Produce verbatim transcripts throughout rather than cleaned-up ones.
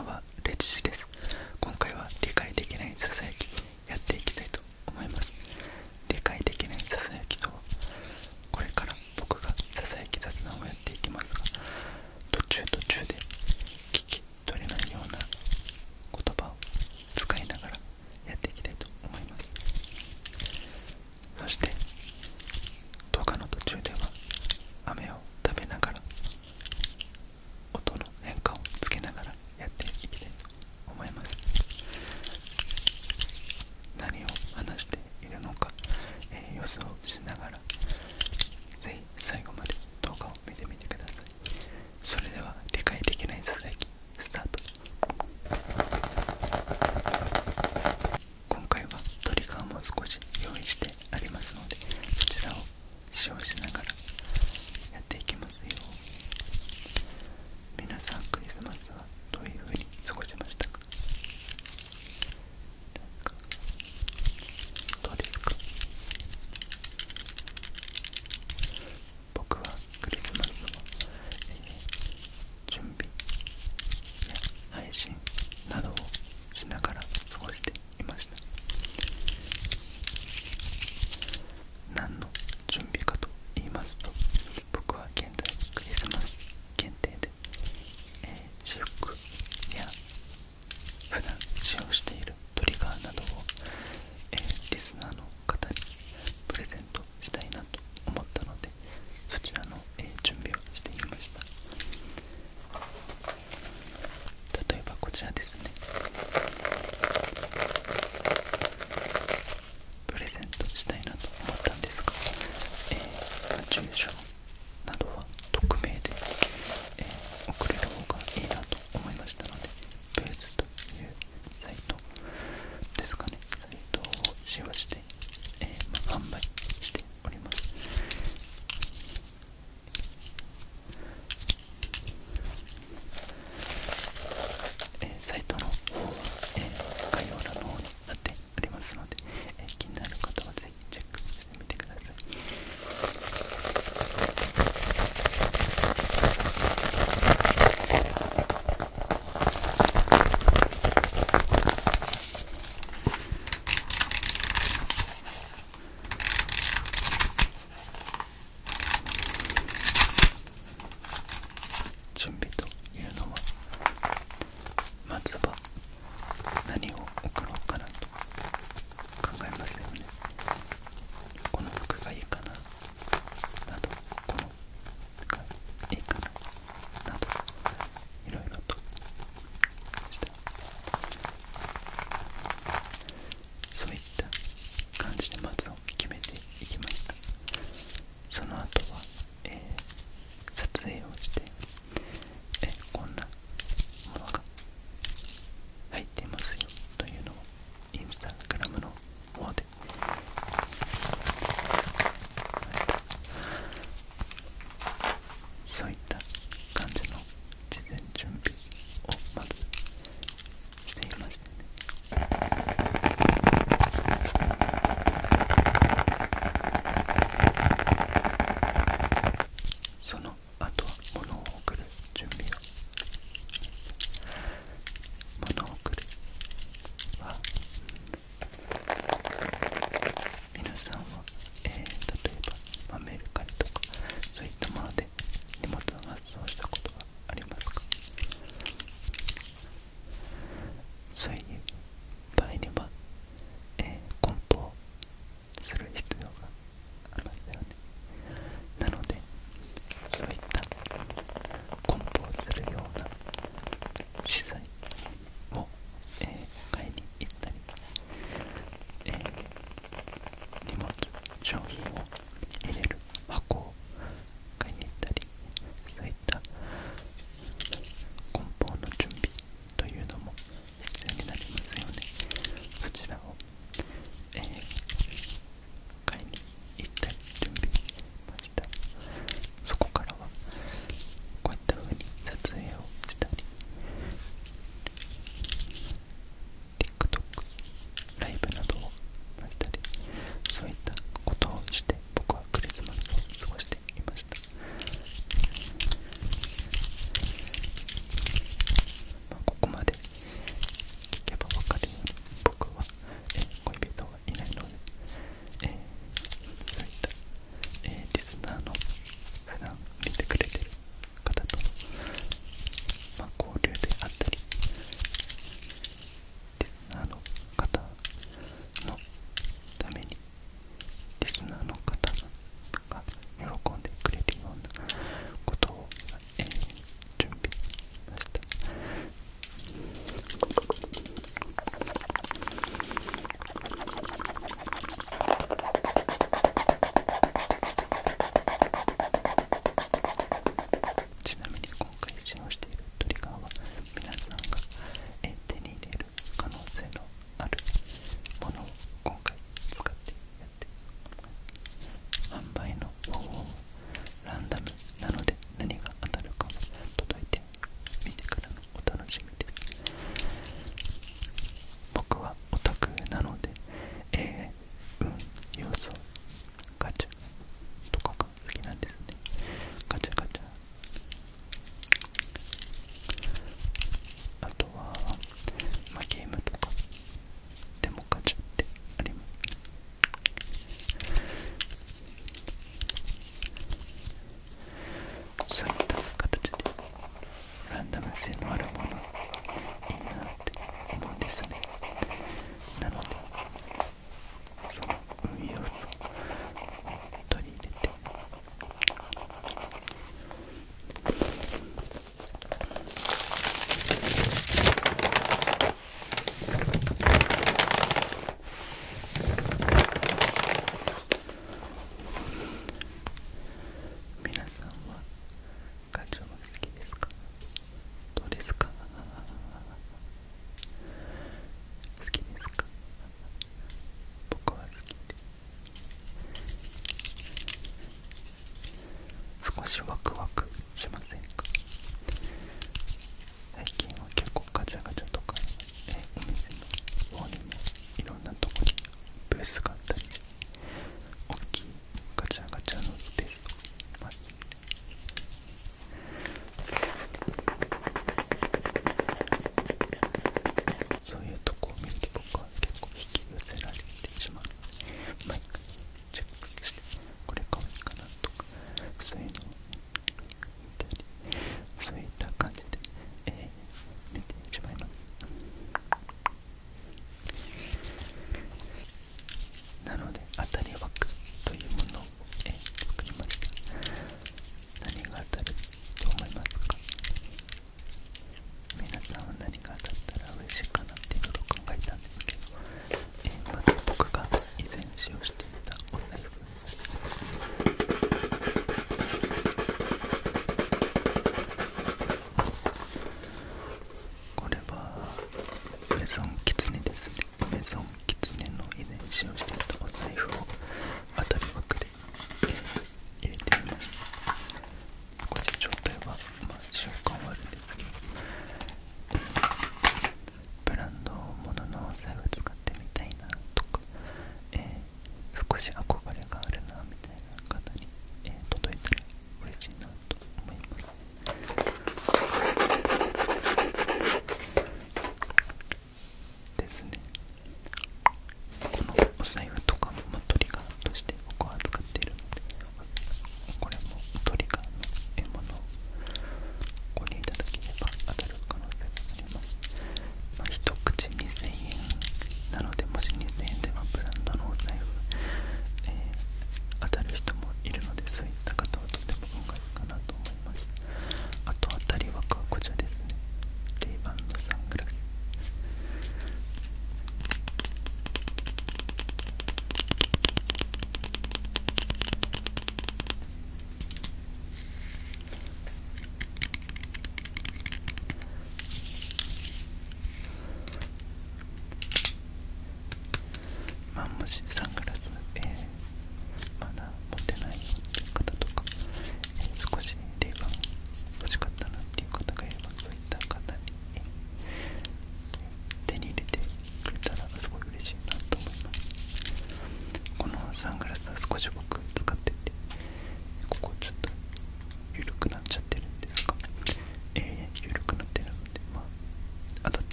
んは、レチシです。今回は理解できないささやきやっていきたいと思います。理解できないささやきとは、これから僕がささやき雑談をやっていきますが、途中途中で聞き取れないような言葉を使いながらやっていきたいと思います。そして動画の途中では飴を食べながら音の変化をつけながらやっていきたいと思います。何を話しているのか、えー、予想しながらぜひ最後まで動画を見てみてください。それでは理解できないささやきスタート。今回はトリガーも少し用意してありますので、そちらを使用しながらやっていきますよ。皆さんクリスマスはどういう風に過ごしましたか？どうですか？僕はクリスマスは、えー、準備や配信などをしながら過ごしていました。何の準備かと言いますと、僕は現在クリスマス限定で、えー、私服や普段使用しているトリガーなどを、えー、リスナーの方にプレゼントしたいなと思ったので、そちらの、えー、準備をしてみました。例えばこちらですね。プレゼントしたいなと思ったんですが、えー、住所などは匿名で、えー、送れる方がいいなと思いましたので、ブーズというサイトですかね、サイトを使用して、えーまあ、販売しております。えー、サイト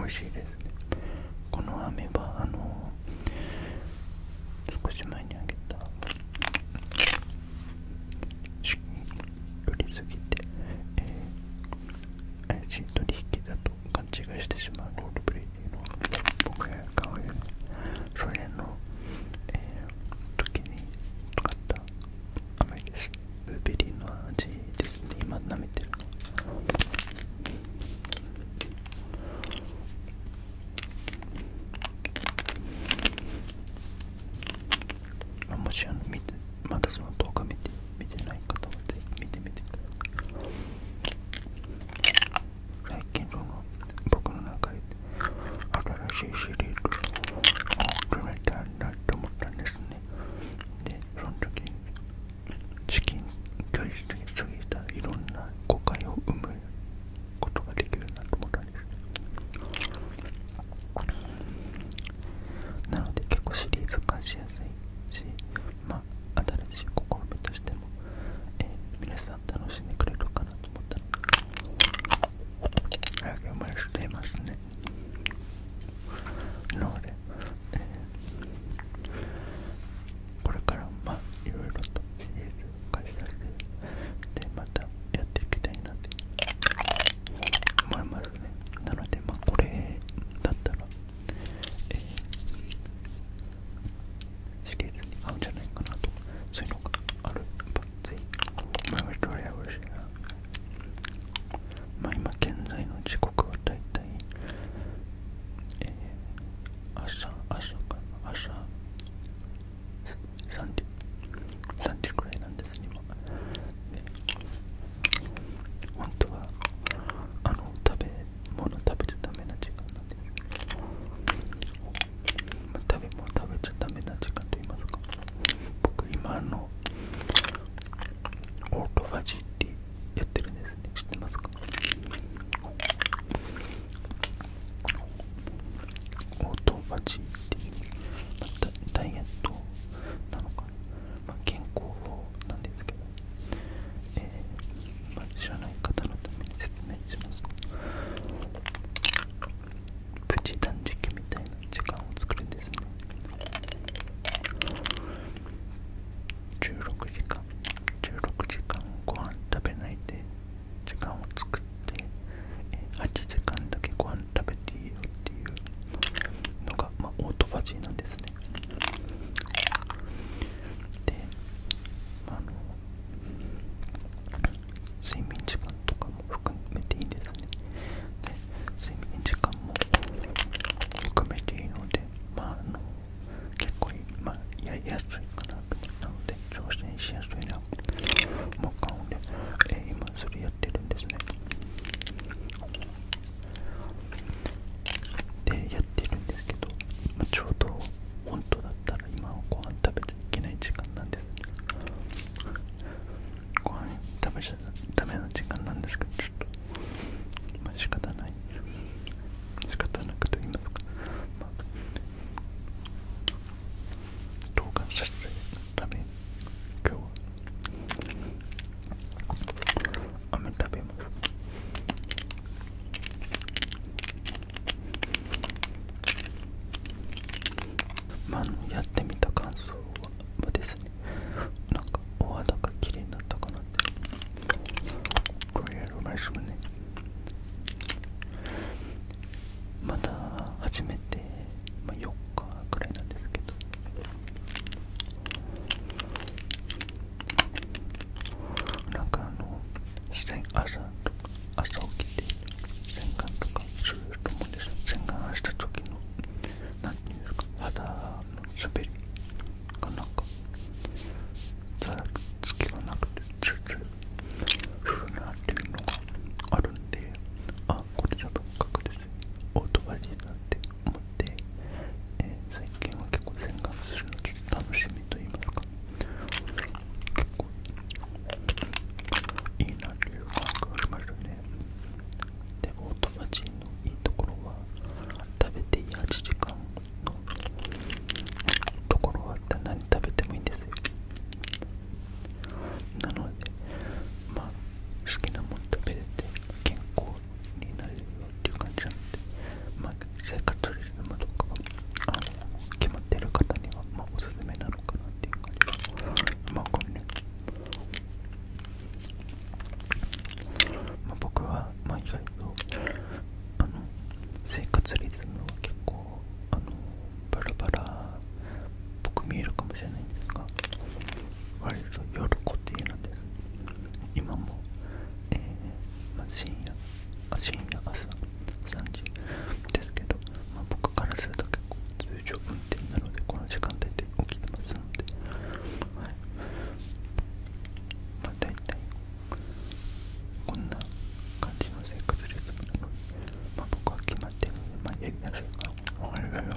味しいですね。この飴はあの少し前にあげた資金売りすぎて、えー、怪しい取引だと勘違いしてしまうロールプレイっていうのを僕が買うよね。それの、えー、時に使った飴です。ブルーベリーの味ですね。今舐めてるの。まあ、もしあの見てまだその動画見て見てない方はぜひ見てみてください。最近その僕の中で新しいシリーズを決めたんだと思ったんですね。でその時にチキン拒否しすぎたいろんな誤解を生むことができるなと思ったんです。なので結構シリーズ化しやすいし、まあ新しい試みとしても、えー、皆さん楽しんでくれるかなと思ったので早く生まれしていますね。なので、えー、これからまあいろいろとシリーズ化しやすいでまたやっていきたいなって思いますね。なのでまあこれだったら、えー、シリーズに合うんじゃないかなと、そういうのがあるばぜひ前はどれや嬉しいな。まあ今現在の時刻はだいたい、えー、朝朝かな朝さんじさんじくらいなんですね今。で本当はあの食べ物食べちゃダメな時間なんです。まあ、食べ物食べちゃダメな時間と言いますか、僕今あのオートファジーってやってるんですね。知ってますか？オートファジーっていう、まあ、ダイエットなのかな、まあ、健康法なんですけど、えーまあ、知らない方のために説明します。プチ断食みたいな時間を作るんですね。じゅうろくじかんじゅうろくじかんご飯食べないで時間を作って、えはちじかんだけご飯食べていいよっていうのが、まあ、オートファジーなんですね。で、あの睡眠時間とかも含めていいんですね。で睡眠時間も含めていいので、まああの結構、まあ、やりやすいかなと思ったので挑戦しやすいなもう顔で、えー、今それやってるんですね。でやってるんですけど、まあ、ちょうど本当だったら今はご飯食べちゃいけない時間なんですね。ご飯食べちゃダメな時間なんですけど、ちょっとまあ仕方ない仕方なくと言いますか、まあ、動画撮影のために今日は飴食べます。まあ、やってみた感想はですね、なんかお肌が綺麗になったかなって。これやる前ですもんね。まだ始めて、まあ、よっかくらいなんですけど、なんかあの朝朝起きて洗顔とかすると思うんですよ。洗顔した時のなんていうんですか、肌の滑りがなんかざらつきがなくてツルツルするなっていうのがあるんで、あ、これじゃ仏閣です、オートファジーだって思って、えー、最近は結構洗顔するのちょっと楽しみと言いますか、結構いいなっていう感覚がしましたね。でオートファジーのいいところは食べていいはちじかんのところは何食べてもいいんですよ。なのでまあ好きなもの食べれて健康になれるよっていう感じなので、まあ生活リズムは結構あのバラバラっぽく見えるかもしれないんですが、割と夜固定なんです。今も、えーまあ、深夜あ深夜朝さんじですけど、まあ、僕からすると結構通常運転なのでこの時間帯で起きてますので、はい、まあ大体こんな感じの生活リズムなので、まあ、僕は決まってるので、まあ、やりやすいかな。はいはいはい。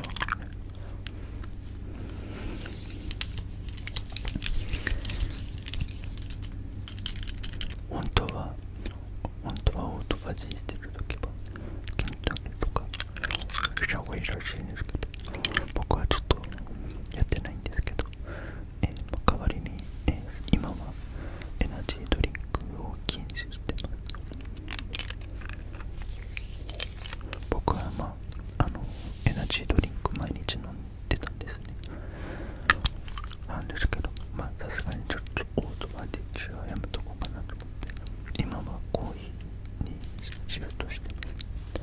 本当は本当はオートファジーしてるときは筋トレとかした方がいいらしいんですけど、僕はちょっとやってないんですけど、えーまあ、代わりに、えー、今はエナジードリンクを禁止してます。僕はまああのエナジードリンク毎日飲んでたんですね。なんですけど、まあさすがにちょっとオートファジーはやめとこうかなと思って今はコーヒーにしようとしてます。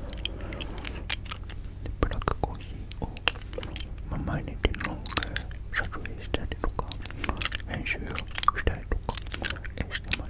でブラックコーヒーを、まあ、毎日飲んで撮影したりとか編集したりとかしてます。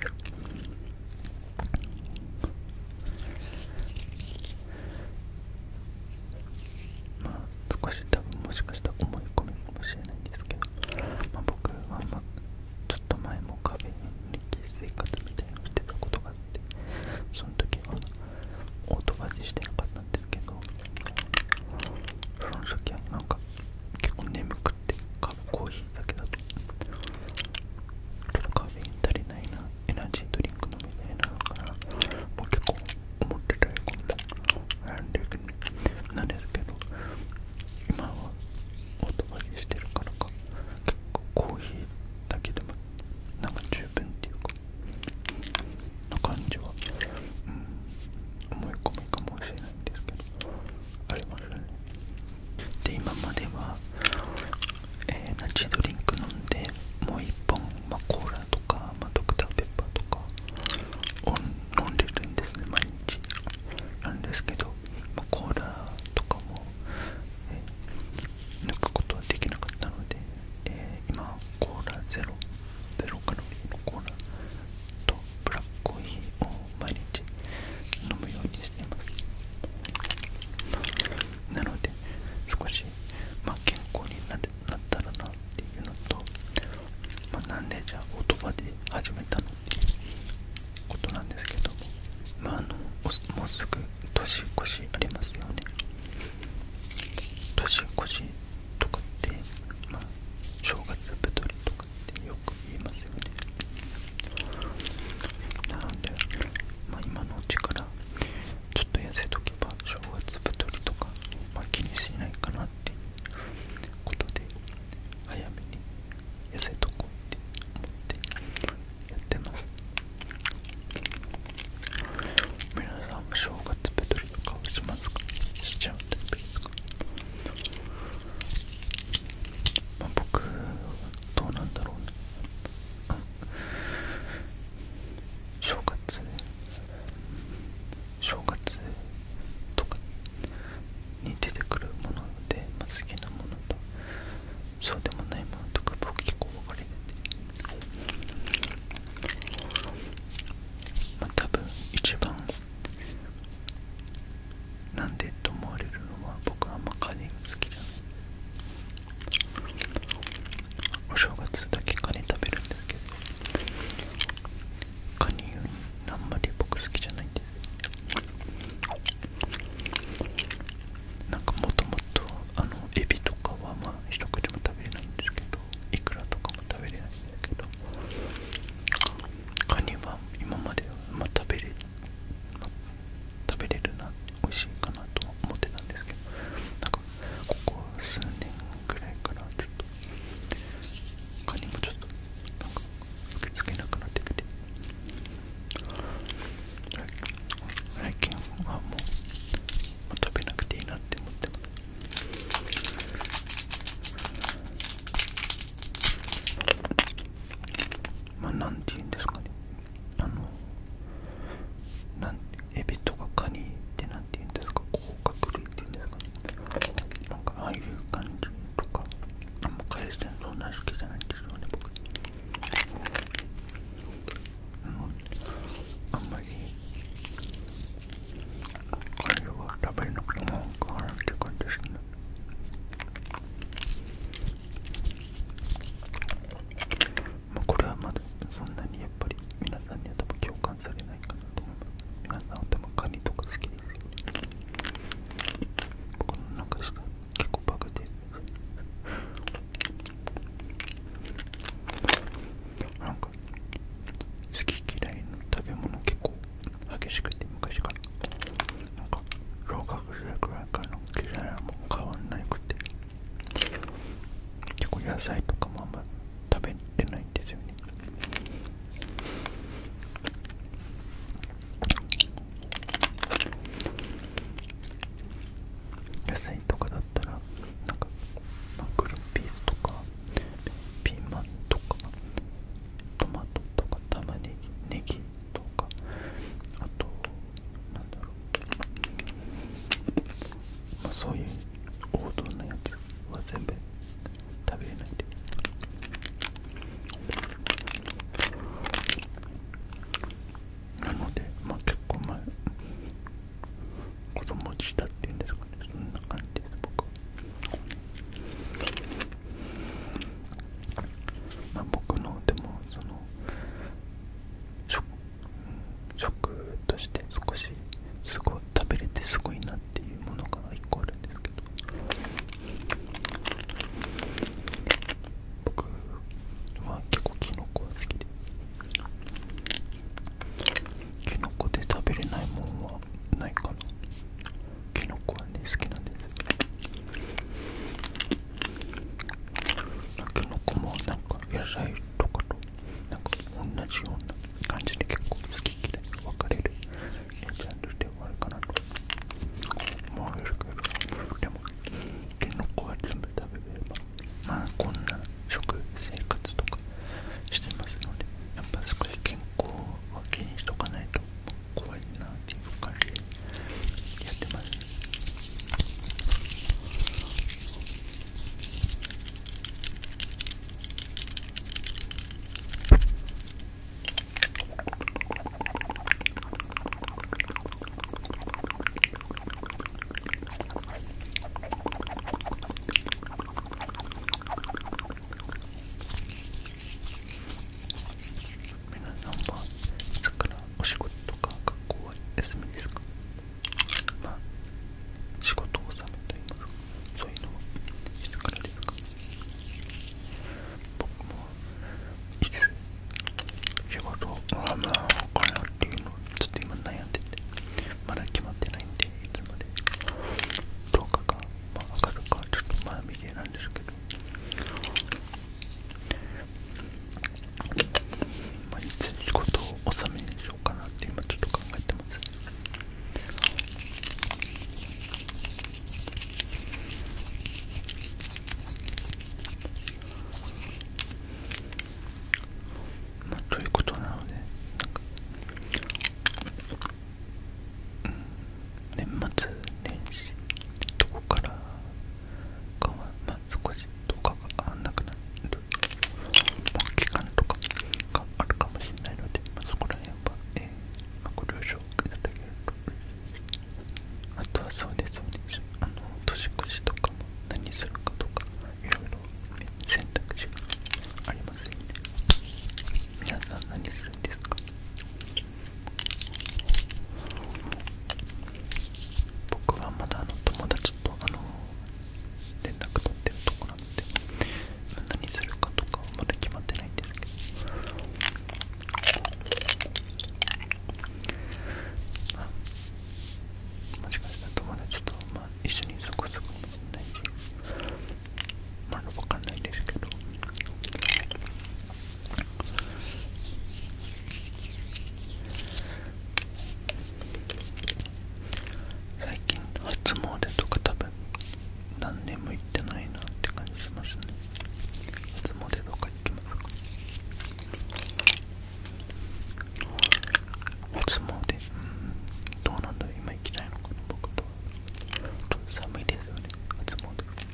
まあ少し多分もしかしたら思い込みかもしれないんですけど、まあ、僕はまあちょっと前もカフェイン抜き生活みたいなのをしてたことがあって、その時はオートファジーしてなかったんですけど、その時はなんか結構眠くってカコーヒーだけだとちょっとカフェイン足りないな、エナジードリンク飲みたいなのかな、もう結構思ってたりこんななんでなんですけど、今はオートファジーしてるからか結構コーヒーだけでもなんか十分っていうかな感じは、うん、思い込みかもしれないんですけどありますね。で今までは、えー、エナジードリンク飲んでもう一本、まあ、コーラとか、まあ、ドクターペッパーとかを飲んでるんですね毎日なんですけど、まあ、コーラとかも、えー、抜くことはできなかったので、えー、今コーラゼロゼロカロリーのコーラとブラックコーヒーを毎日飲むようにしています。なので少し、まあ、健康になってなったらなっていうのと、まあ、なんでじゃあオートファジー始めたのっていうことなんですけども、まああのもうすぐ年越しありますよね。年越しとかって、まあ、正月太りとかってよく言いますよね。なので、まあ、今のうちからちょっと痩せとけば正月太りとか、まあ、気にしないかなっていうことで早めに痩せとこうって思ってやってます。皆さんも正月太りとかをしますか？しちゃうタイプですか？ 野菜とかもあんま食べれないんですよね。野菜とかだったらなんか、まあ、グリーンピースとかピーマンとかトマトとか玉ねぎネギとか、あとなんだろう、まあ、そういう王道なやつは全部食べれないで、なのでまあ結構前子供舌っていうんですかね、そんな感じです僕は。まあ僕のでもその食、食として少しすごい食べれてすごいなっていうものが一個あるんですけど、僕は結構キノコは好きで、キノコで食べれないもんはないかな。キノコはね好きなんですよ。キノコもなんか野菜とかとなんか同じような感じで結構好き嫌い分かれるジャンルではあるかなと思えるけど、でもキノコは全部食べれればまあこんな食生活とかしてますので、やっぱ少し健康は気にしとかないと怖いなっていう感じでやってます。皆さんはいつからお仕事とか学校は休みですか？まあ仕事納めといいますか、そういうのはいつからですか？僕もいつ仕事を納めようかなっていうのをちょっと今悩んでて、まだ決まってないんでいつまでどうかが、まあ、上がるかちょっとまだ未定なんですけど、まあ、いつ仕事を納めにしようかなって今ちょっと考えてます。まあ、ということなので、なんか、うん、年末年始どこからかは、まあ、少し動画が合わなくなる、まあ、期間とかがあるかもしれないので、まあ、そこら辺は、えーまあ、ご了承いただけると嬉しいです。あとはそうですそうです、あの年越しとかも何するかとかいろいろ選択肢がありますよね。皆さん何するんですか？僕はまだあの友達とあの連絡取ってるとこなので、何するかとかはまだ決まってないんですけど、まあ、もしかしたら友達と、まあ、一緒に過ごすかもしれないし、まだ分かんないですけど、最近初詣とか多分何年も行ってないなって感じしますね。初詣とか行きますか？初詣、うん、どうなんだろう、今行きたいのかな。僕とちょっと寒いですよね、初詣。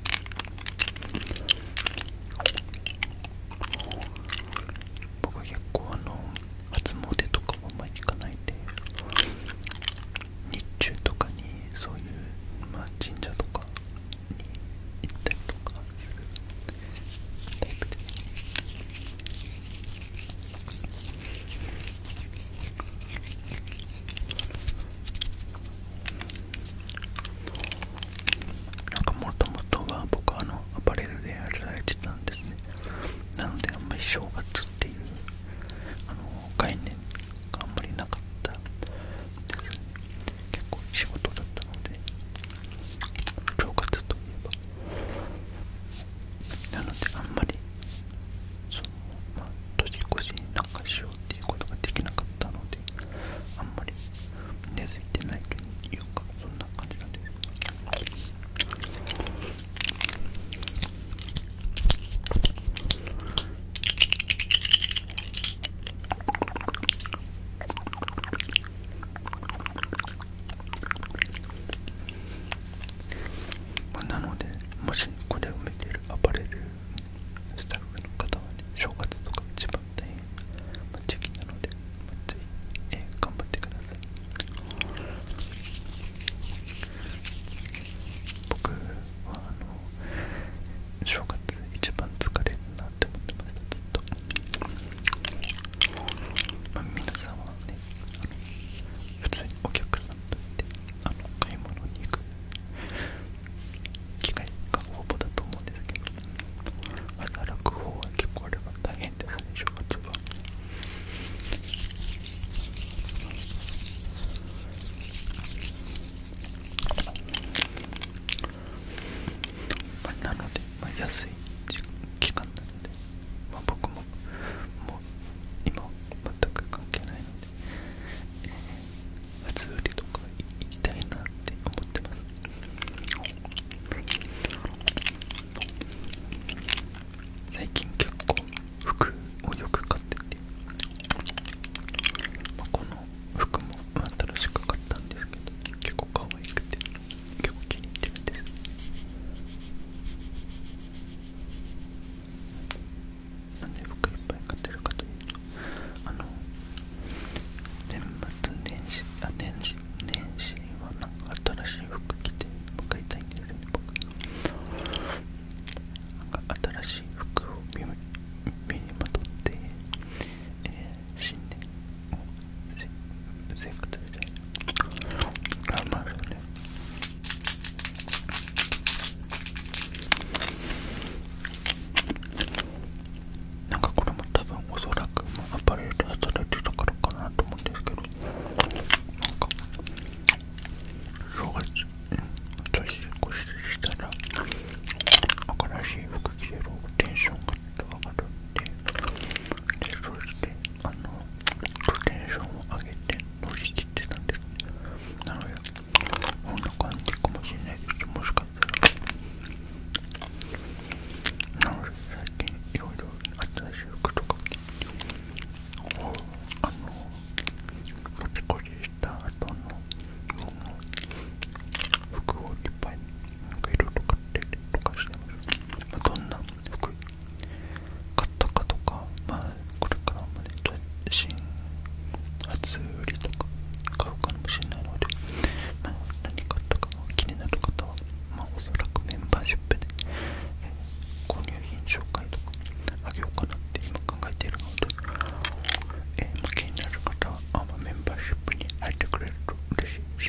僕は結構あの初詣とかもあんまり行かないんで、日中とかにそういう、まあ、神社とかに行ったりとかするタイプです。なんかもともとは僕はあのアパレルで働いてたんですね。なのであんまり正月っていうあの概念があんまりなかったですね。結構仕事だったので、 なので、まあ、安い期間なので、まあ、僕ももう今全く関係ないので、えー、初売りとか行きたいなって思ってます。最近結構服をよく買ってて、まあ、この服も新しく買ったんですけど結構可愛くて結構気に入ってるんです。なんで服いっぱい買ってるかというと、あの年末年始あ年始年始はなんか新しい服着て買いたいんですよね。僕なんか新しい服を身にまとって、えー、新年を生活みたいな頑張るよね。なんかこれも多分おそらく、まあ、アパレルで働いてたからかなと思うんですけど、なんか正月年越ししたら新しい服着れるテンションが上がるんで、でそしてあのテンションを上げて乗り切ってたんです。なのでこんな感じかもしれないです。もしかしたらなので最近いろいろ新しい服とかをあの持ち越しした後の服をいっぱいなんかいろいろ買ってとかしてます。まあ、どんな服買ったかとか、まあこれからもね新初売りとか買うかもしれないので、まあ、何買ったか気になる方は、まあ、おそらくメンバーシップで、えー、購入品紹介とかあげようかなって今考えているので、えーまあ、気になる方はあ、まあ、メンバーシップに入ってくれると嬉しいです。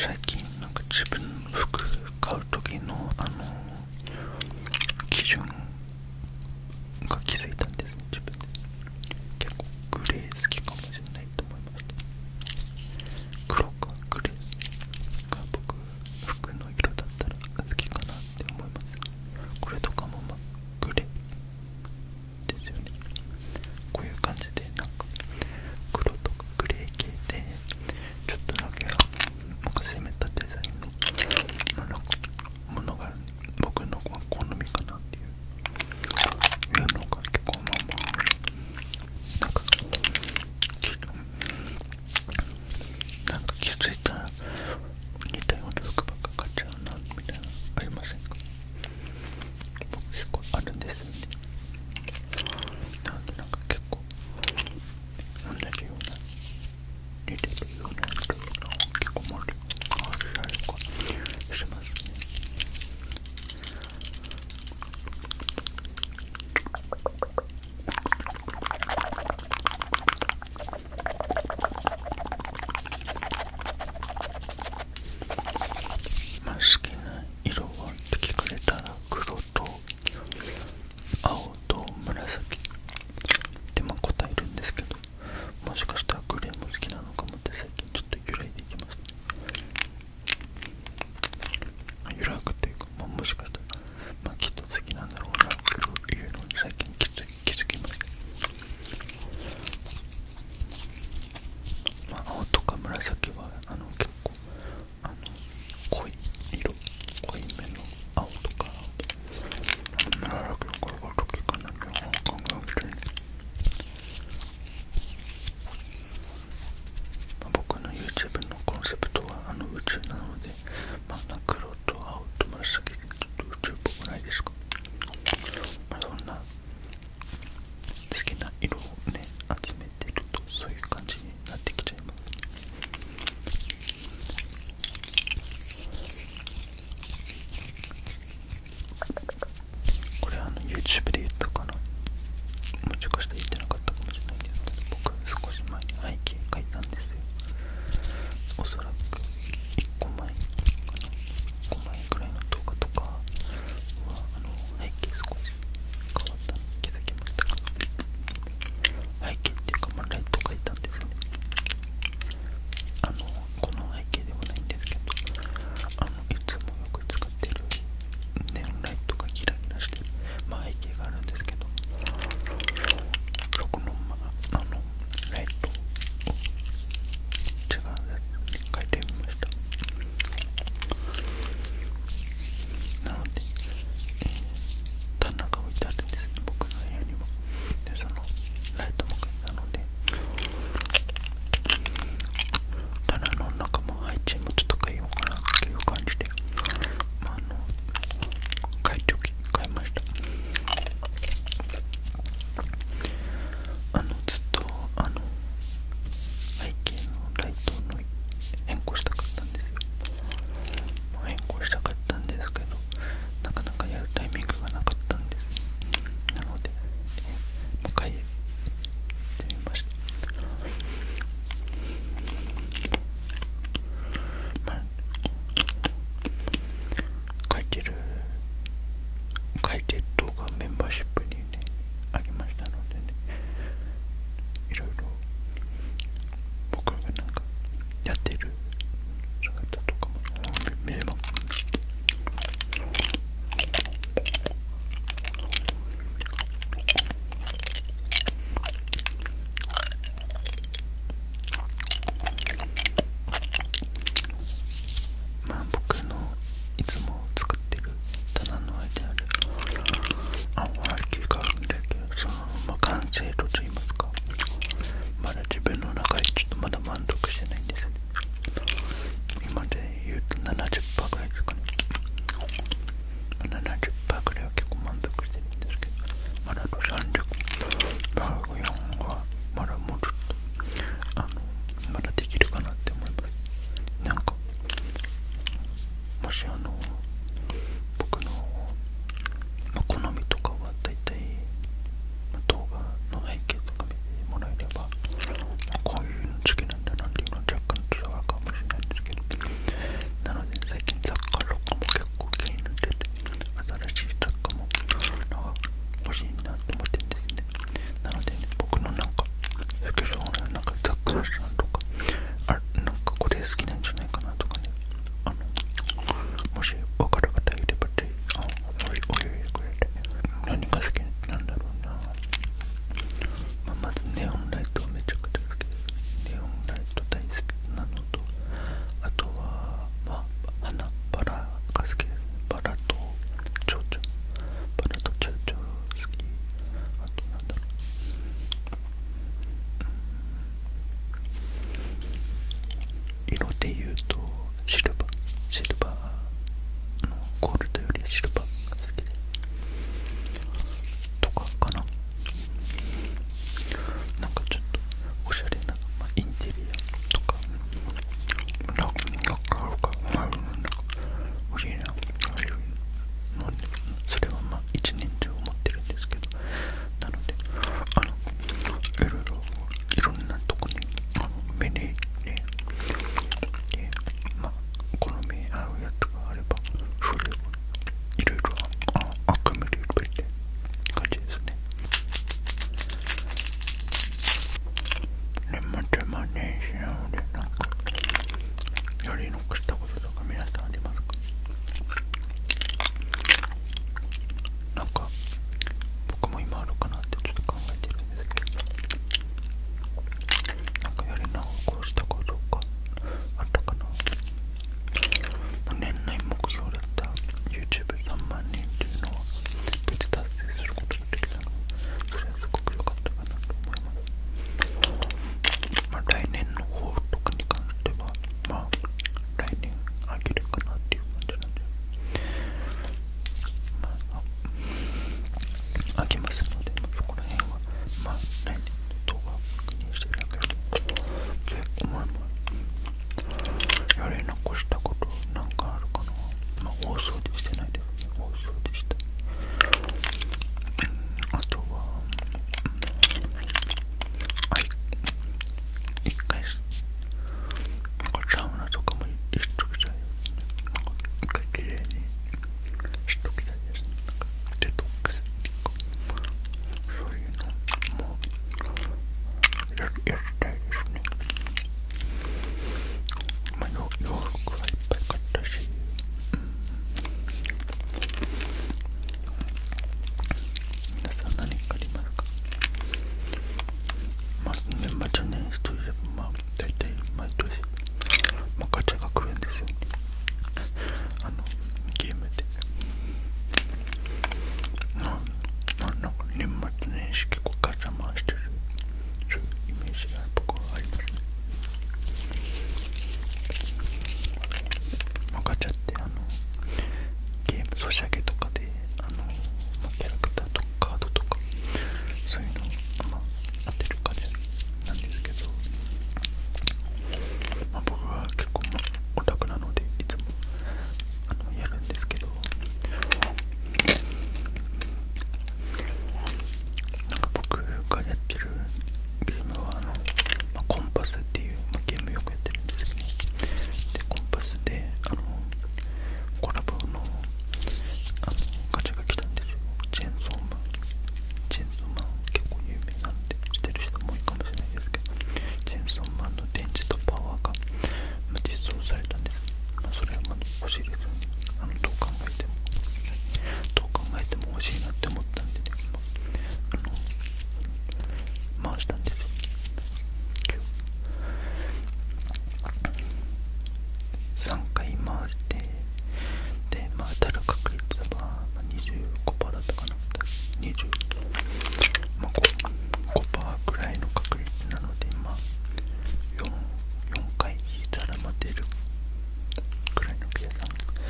最近なんか自分の服買う時のあの基準が気づいたんですね。自分で結構グレー好きかもしれないと思いました。黒かグレーが僕服の色だったら好きかなって思います。これとかもまあグレーですよね。こういう感じでなんか黒とかグレー系でちょっとだけなんか攻めたデザインの、まあ、なんかものが僕の好みかなっていういうのが結構まあまあなんかなんか気づいたら似たような服ばっか買っちゃうなみたいなありませんか？僕結構あるんですよね。なんでなんか結構同じような似てるようなやつ結構盛り合わせられるかしますね。まあ好きな色はって聞かれたら黒と青と紫でまあ答えるんですけど、もしかしたらグレーも好きなのかもって最近ちょっと揺らいでいきます。揺らぐというか、まあ、もしかしたらまあきっと好きなんだろうなっていうのに最近気づ気づきました。まあ青とか紫はあの結構あの濃い色濃いめの青とか紫のこれが時かなって考えましたね。まあ、僕の YouTube のコンセプトはあの宇宙なので、まあ、黒と青としあの僕の、まあ、好みとかはだいたい、まあ、動画の背景とか見てもらえれば、まあ、こういうの好きなんだなっていうのは若干伝わるかもしれないんですけど、なので最近雑貨とかも結構気になってて、新しい雑貨もなんか欲しいなと思ってるんですね。なので、ね、僕のなんかスケジュールのなんか雑貨屋さんとかあなんかこれ好きなんじゃないかなとかね、あのもし分かる方いればぜひあおいおいおいくれて、何が好きなんだろうな、まあ、まずネオンライトはめちゃくちゃ好きです。ネオンライト大好きなのと、あとはまあ花バラが好きですね。バラと蝶々バラと蝶々好き。あとなんだろう、色で言うとシルバーシルバーのゴールドよりシルバーが好きでとかかな。なんかちょっとおしゃれな、まあ、インテリアとかなんかあるか、まあ、なんか欲しいな、あるので、それはまあ一年中思ってるんですけど、なのであのいろいろいろんなとこにあの目にね、でまあ好み合うやつがあればそれをいろいろあ赤目でいっぱいって感じですね。年末まあ年始なので、なんかやり残したこととか皆さんありますか？なんか僕も今あるかなってちょっと考えてるんですけど、なんかやり残したこととかあったかな。年内目標だった ユーチューブさんまんにんっていうのは無事達成することができたので、それはすごく良かったかなと思います。まあ来年の抱負とかに関してはまあ来年あげるかなっていう感じなんで、まああげますので、そこら辺はまあ来年の動画を確認していただければと思います。やり残したことなんかあるかな。まあ大掃除してないですね。大掃除した。あとはあい一回なんかサウナとかもしときたい。なんか一回きれいにしときたいですね。なんかデトックスっていうか、そういうのもややりたいですね。まあ、洋服はいっぱい買ったし、皆さん何かありますか？まあ、年末年始といえば、まあ、大体毎年、まあ、ガチャが来るんですよね。あの、ゲームで。な、な、なんか年末年始結構ガチャ回してる、そういうイメージが僕はありますね。まあ、ガチャってあのゲームソシャゲとかであの、まあ、キャラクターとかカードとかそういうのを、まあ、当てるガチャなんですけど、まあ、僕は結構、まあ、オタクなのでいつもあのやるんですけど、なんか僕がやってるゲームはあの、まあ、コンパスっていう、まあ、ゲームよくやってるんですね。でコンパスであのコラボのあのガチャが来たんですよ。チェーンソーマンチェーンソーマン結構有名なんで知ってる人も多いかもしれないですけど、チェーンソーマンの電池とパワーが、まあ、実装されたんです。まあ、それはまあ欲しいですよね。あのどう考えてもどう考えても欲しいなって思ったんでね、まあ、あの回したんですよ今日。さんかい回して、でまあ当たる確率は、まあ、にじゅうごパーセント だったかな。にじゅう、まあ、ごパーセント くらいの確率なので、まあ 4, 4回引いたらまあ出るくらいの計算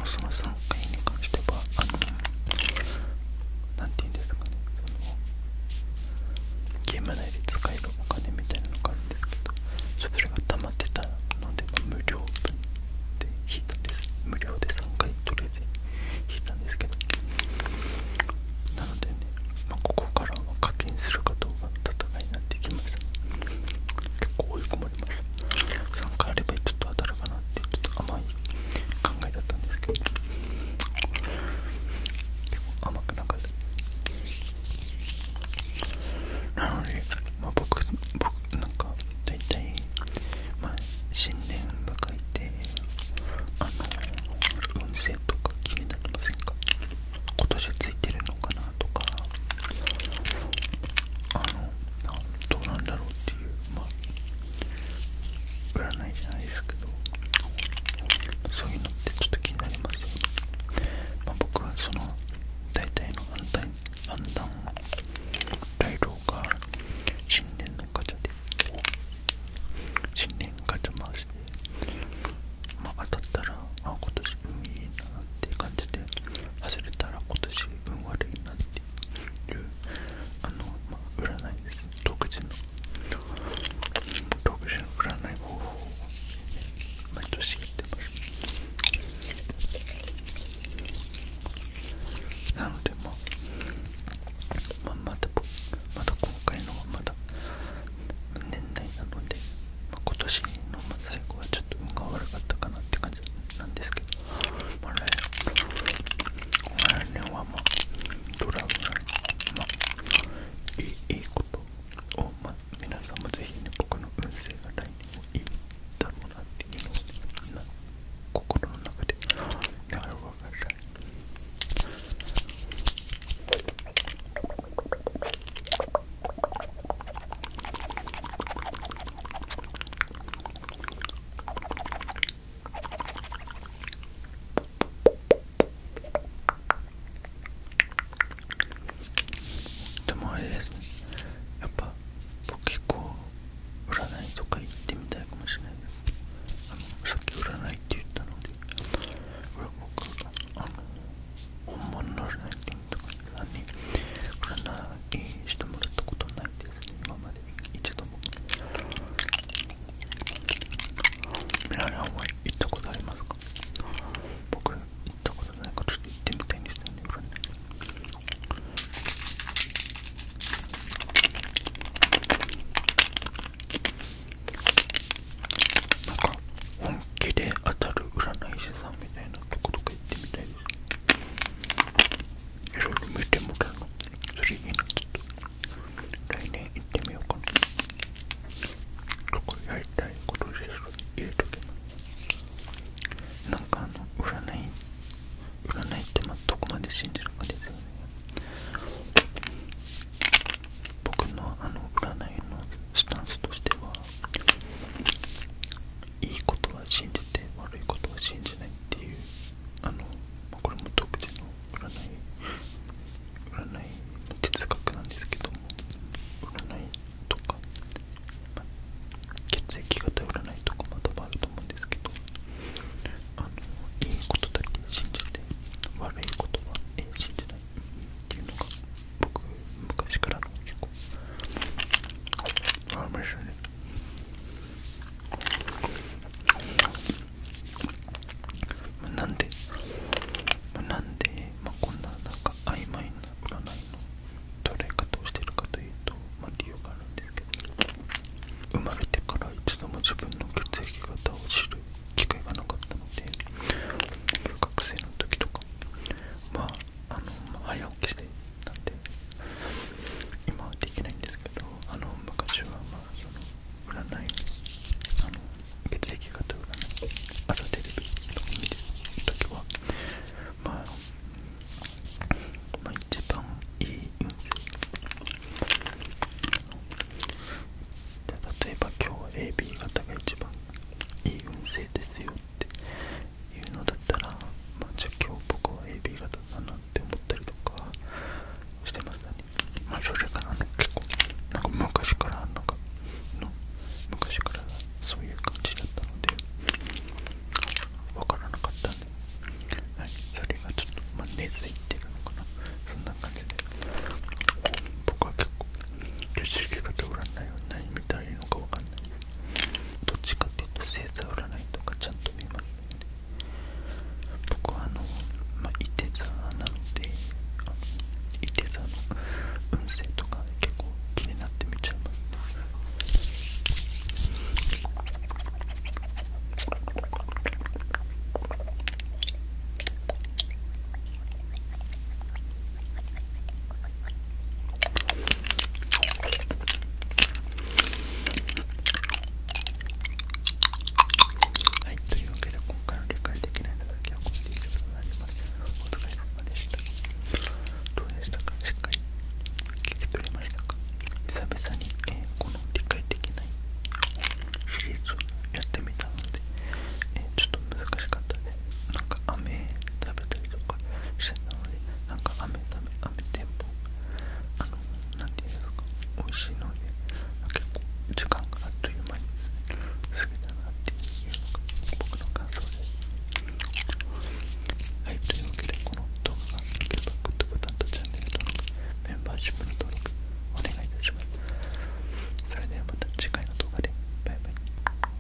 そのさんかいに関してはあのなんていうんですかね、そのゲーム内で使えるお金みたいなのがあるんですけど、それが溜まってたので、まあ、無料分で引いたんです。無料でさんかいとりあえず引いたんですけど、なのでね、まあ、ここからは課金するかどうかの戦いになってきました。結構追い込まれました。さんかいあればちょっと当たるかなってちょっと甘い考えだったんですけど、結構甘くなかった。なので、まあ、僕僕なんか大体、まあ、新年迎えてあの運勢とか気になりませんか？今年ついてるのかなとか、あのどうなんだろうっていう、まあ占いじゃないですけど、そういうのってちょっと気になりますよね。まあ、僕はその大体の判断判断材料が新年のガチャで新年ガチャ回して、まあ、当たったらあ今年運いいなって感じで、外れたら今年運悪いなっていうあの、まあ、占いですね。独自の独自の占い方法を毎年やってます。なのでまあ、まあ、またまだ今回のはまだ年内なので、まあ、今年の最後はちょっと運が悪かったかなって感じなんですけど、まあ、来年はまあドラムまあいい、いいことを、まあ、皆さんもぜひね、僕の運勢が来年もいいだろうなっていうのをね、な心の中で願うわけです。でもあれですね、やっぱ僕結構占いとか行ってみたいかもしれないです。あのさっき占いって言ったので、これ僕があの本物の占いってとかさんに占いしてもらったことないですね、今まで一度も。皆さんは行ったことありますか？僕行ったことないからちょっと行ってみたいんですよね、占い。なんか本気で当たる占い師さんみたいなところか行ってみたいですね。いろいろ見てもらうのそれいいな。ちょっと来年行ってみようかな。とこやりたいことで入れとけば、なんかあの占い占いってまあどこまで信じるかですよね。僕のあの占いのスタンスとしては、いいことは信じて